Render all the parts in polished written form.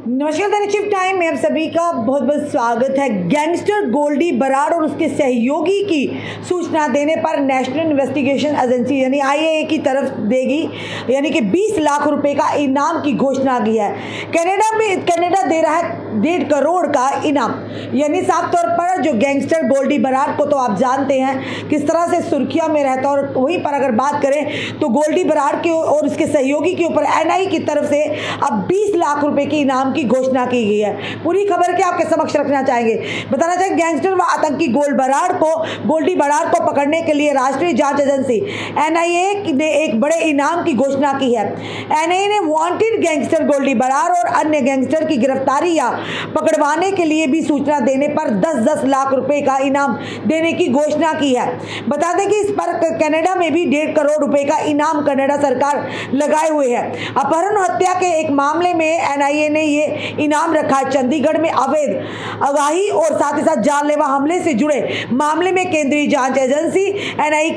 नमस्कार दैनिक shift time में आप सभी का बहुत बहुत स्वागत है। गैंगस्टर गोल्डी बराड़ और उसके सहयोगी की सूचना देने पर नेशनल इन्वेस्टिगेशन एजेंसी यानी आईएए की तरफ देगी यानी कि 20 लाख रुपए का इनाम की घोषणा की है। कनाडा दे रहा है 1.5 करोड़ का इनाम। यानी साफ तौर पर जो गैंगस्टर गोल्डी बराड़ को तो आप जानते हैं किस तरह से सुर्खियों में रहता है, और वहीं पर अगर बात करें तो गोल्डी बराड़ के और उसके सहयोगी के ऊपर एनआईए की तरफ से अब 20 लाख रुपए के इनाम की घोषणा की गई है। पूरी खबर के आपके समक्ष रखना चाहेंगे। बताना चाहेंगे गैंगस्टर व आतंकी गोल्डी बराड़ को पकड़ने के लिए राष्ट्रीय जांच एजेंसी एनआईए ने एक बड़े इनाम की घोषणा की है। एनआईए ने वांटेड गैंगस्टर गोल्डी बराड़ और अन्य गैंगस्टर की गिरफ्तारी या पकड़वाने के लिए भी सूचना देने पर 10-10 लाख रुपए का इनाम देने की घोषणा की है। बता दें कि इस पर कनाडा में भी 1.5 करोड़ रुपए का इनाम कनाडा सरकार लगाए हुए है। अपहरण हत्या के एक मामले में एनआईए ने ये इनाम रखा है। चंडीगढ़ में अवैध अगाही और साथ ही साथ जानलेवा हमले से जुड़े मामले में केंद्रीय जांच एजेंसी एनआईए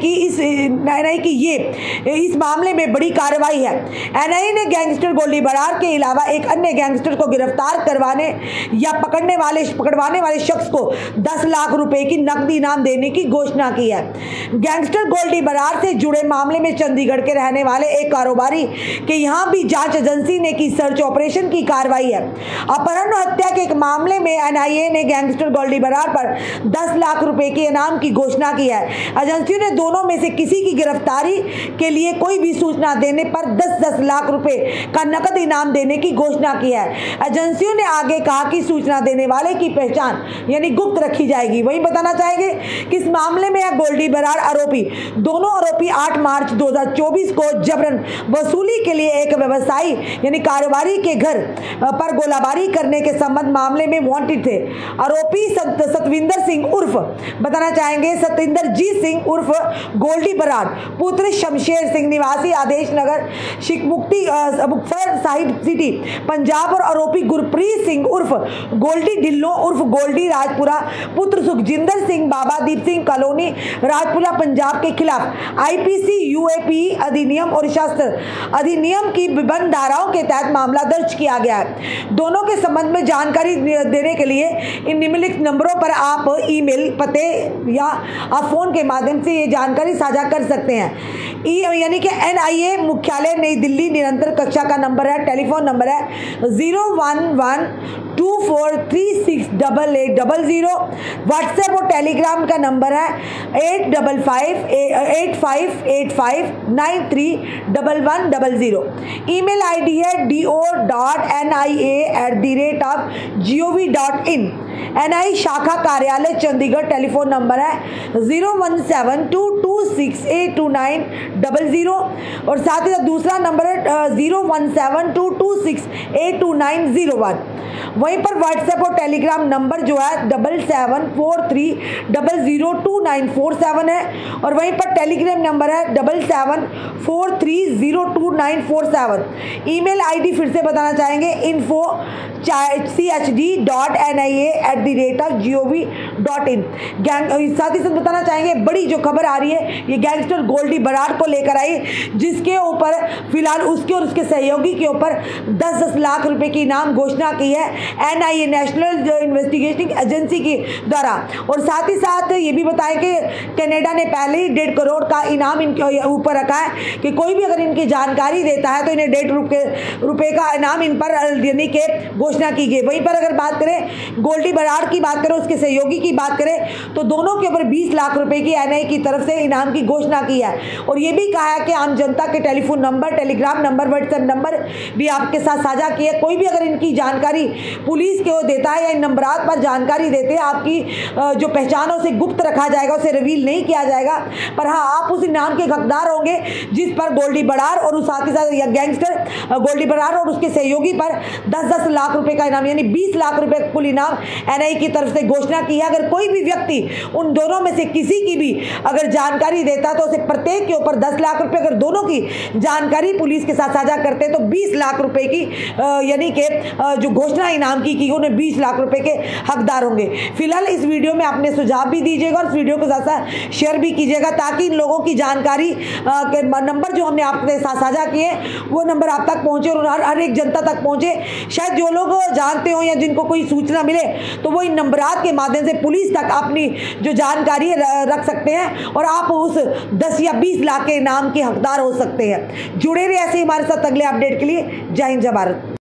की इस मामले में बड़ी कार्रवाई है। एनआईए ने गैंगस्टर गोल्डी बराड़ के अलावा एक अन्य गैंगस्टर को गिरफ्तार करवाने या पकड़वाने वाले शख्स को 10 लाख रुपए की नकदी इनाम देने की घोषणा की है। गैंगस्टर गोल्डी बराड़ से जुड़े मामले में चंडीगढ़ के रहने वाले एक कारोबारी के यहाँ भी जांच एजेंसी ने की सर्च ऑपरेशन की कार्रवाई है। अपहरण हत्या के एक मामले में एनआईए ने गैंगस्टर गोल्डी बराड़ पर 10 लाख रुपए के इनाम की घोषणा की है। एजेंसियों ने दोनों में से किसी की गिरफ्तारी के लिए कोई भी सूचना देने पर 10-10 लाख रुपए का नकद इनाम देने की घोषणा की है। एजेंसियों ने आगे कहा कि सूचना देने वाले की पहचान यानी गुप्त रखी जाएगी। वहीं बताना चाहेंगे कि इस मामले में गोल्डी बराड़ दोनों आरोपी 8 मार्च 2024 को जबरन वसूली के लिए एक व्यवसायी यानी कारोबारी के घर पर गोलाबारी करने के संबंध मामले में वांटेड थे। आरोपी सतविंदर सिंह उर्फ बताना चाहेंगे सतिंदरजीत सिंह उर्फ गोल्डी बराड़ पुत्र शमशेर सिंह निवासी आदेश नगर मुक्तसर साहिब सिटी पंजाब और आरोपी गुरप्रीत सिंह उर्फ गोल्डी ढिल्लों उर्फ गोल्डी राजपुरा पुत्र सुखजिंदर सिंह बाबा दीप सिंह कॉलोनी राजपुरा पंजाब के खिलाफ आईपीसी यूएपी अधिनियम और शस्त्र अधिनियम की विभिन्न धाराओं के तहत मामला दर्ज किया गया है। दोनों के संबंध में जानकारी देने के लिए इन निम्नलिखित नंबरों पर आप ईमेल पते या आप फोन के माध्यम से ये जानकारी साझा कर सकते हैं। यानी कि एनआईए मुख्यालय नई दिल्ली निरंतर कक्षा का नंबर है, टेलीफोन नंबर है 01124368800। व्हाट्सएप और टेलीग्राम का नंबर है 858585931100। ईमेल आईडी है do.nia@gov.in। एनआई शाखा कार्यालय चंडीगढ़ टेलीफोन नंबर है 01722682900 और साथ ही साथ दूसरा नंबर है 01722682901। वहीं पर व्हाट्सएप और टेलीग्राम नंबर जो है 7743002947 है और वहीं पर टेलीग्राम नंबर है 7743022947। ईमेल आईडी फिर से बताना चाहेंगे info@nia@gov.in। साथ ही साथ बताना चाहेंगे बड़ी जो खबर आ रही है ये गैंगस्टर गोल्डी बराड़ को लेकर आई, जिसके ऊपर फिलहाल उसके और उसके सहयोगी के ऊपर 10-10 लाख रुपए की इनाम घोषणा की है एनआईए नेशनल इन्वेस्टिगेशन एजेंसी के द्वारा। और साथ ही साथ ये भी बताया कि कनाडा ने पहले ही 1.5 करोड़ का इनाम इनके ऊपर रखा है कि कोई भी अगर इनकी जानकारी देता है तो इन्हें 1.5 रुपए का इनाम इन पर देने की घोषणा की गई। वहीं पर अगर बात करें गोल्डी बराड़ की बात करें, उसके सहयोगी की बात करें तो दोनों के ऊपर 20 लाख रुपए की एनआईए की तरफ से इनाम की घोषणा की है। और ये भी कहा है कि आम जनता के telephone number, Telegram number, WhatsApp number भी आपके साथ साझा किए। कोई भी अगर इनकी जानकारी पुलिस के वो देता है या इन नंबरात पर जानकारी देते हैं, आपकी जो पहचान है उसे गुप्त रखा जाएगा, उसे रिवील नहीं किया जाएगा। पर हाँ, आप उस इनाम के हकदार होंगे जिस पर गोल्डी बराड़ और साथ ही साथ गैंगस्टर गोल्डी बराड़ और उसके सहयोगी पर 10-10 लाख रुपए का इनाम यानी 20 लाख रुपए कुल इनाम एनआईए की तरफ से घोषणा की है। अगर कोई भी व्यक्ति उन दोनों में से किसी की भी अगर जानकारी देता तो उसे प्रत्येक के ऊपर 10 लाख रुपए, अगर दोनों की जानकारी पुलिस के साथ साझा करते तो 20 लाख रुपए की यानी कि जो घोषणा इनाम की उन्हें 20 लाख रुपए के हकदार होंगे। फिलहाल इस वीडियो में अपने सुझाव भी दीजिएगा और इस वीडियो को साथ साथ शेयर भी कीजिएगा ताकि इन लोगों की जानकारी के नंबर जो हमने आपके साथ साझा किए वो नंबर आप तक पहुंचे और हर एक जनता तक पहुंचे। शायद जो लोग जानते हो या जिनको कोई सूचना मिले तो वो इन नंबरात के माध्यम से पुलिस तक अपनी जो जानकारी रख सकते हैं और आप उस 10 या 20 लाख के इनाम के हकदार हो सकते हैं। जुड़े रहिए ऐसे हमारे साथ अगले अपडेट के लिए। जय हिंद, जय भारत।